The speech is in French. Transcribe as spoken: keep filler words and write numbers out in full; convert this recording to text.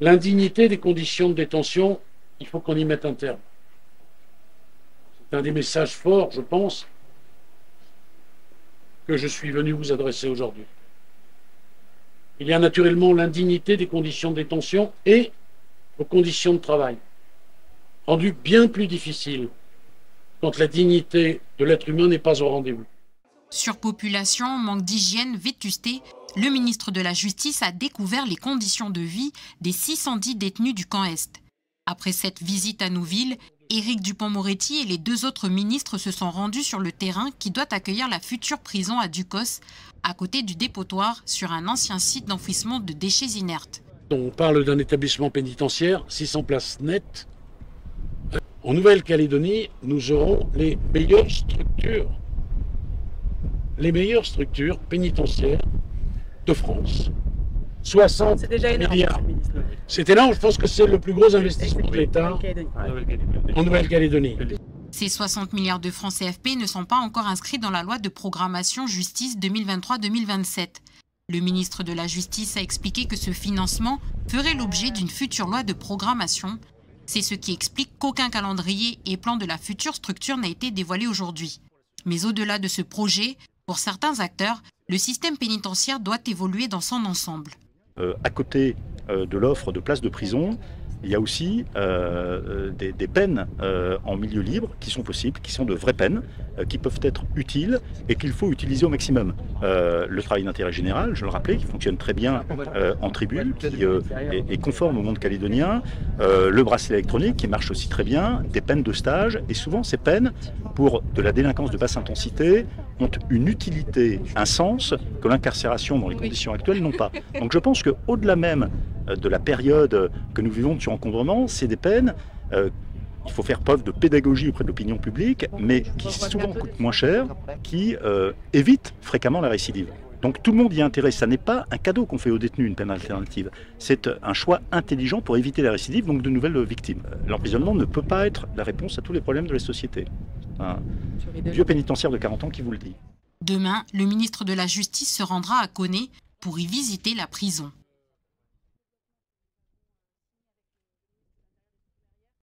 L'indignité des conditions de détention, il faut qu'on y mette un terme. C'est un des messages forts, je pense, que je suis venu vous adresser aujourd'hui. Il y a naturellement l'indignité des conditions de détention et aux conditions de travail, rendues bien plus difficiles quand la dignité de l'être humain n'est pas au rendez-vous. Surpopulation, manque d'hygiène, vétusté, le ministre de la Justice a découvert les conditions de vie des six cent dix détenus du camp Est. Après cette visite à Nouville, Éric Dupond-Moretti et les deux autres ministres se sont rendus sur le terrain qui doit accueillir la future prison à Ducos, à côté du dépotoir, sur un ancien site d'enfouissement de déchets inertes. On parle d'un établissement pénitentiaire, six cents places nettes. En Nouvelle-Calédonie, nous aurons les meilleures structures, les meilleures structures pénitentiaires de France. soixante milliards. C'est énorme, je pense que c'est le plus gros investissement de l'État en Nouvelle-Calédonie. Ces soixante milliards de francs C F P ne sont pas encore inscrits dans la loi de programmation justice deux mille vingt-trois deux mille vingt-sept. Le ministre de la Justice a expliqué que ce financement ferait l'objet d'une future loi de programmation. C'est ce qui explique qu'aucun calendrier et plan de la future structure n'a été dévoilé aujourd'hui. Mais au-delà de ce projet, pour certains acteurs, le système pénitentiaire doit évoluer dans son ensemble. Euh, à côté euh, de l'offre de places de prison, il y a aussi euh, des, des peines euh, en milieu libre qui sont possibles, qui sont de vraies peines, euh, qui peuvent être utiles et qu'il faut utiliser au maximum. Euh, le travail d'intérêt général, je le rappelais, qui fonctionne très bien euh, en tribu, qui euh, est, est conforme au monde calédonien, euh, le bracelet électronique qui marche aussi très bien, des peines de stage, et souvent ces peines, pour de la délinquance de basse intensité, ont une utilité, un sens que l'incarcération dans les conditions actuelles n'ont pas. Donc je pense qu'au-delà même de la période que nous vivons de surencombrement, c'est des peines, euh, il faut faire preuve de pédagogie auprès de l'opinion publique, mais qui souvent coûtent moins cher, qui euh, évitent fréquemment la récidive. Donc tout le monde y a intérêt, ça n'est pas un cadeau qu'on fait aux détenus, une peine alternative. C'est un choix intelligent pour éviter la récidive, donc de nouvelles victimes. L'emprisonnement ne peut pas être la réponse à tous les problèmes de la société. Un vieux pénitentiaire de quarante ans qui vous le dit. Demain, le ministre de la Justice se rendra à Koné pour y visiter la prison.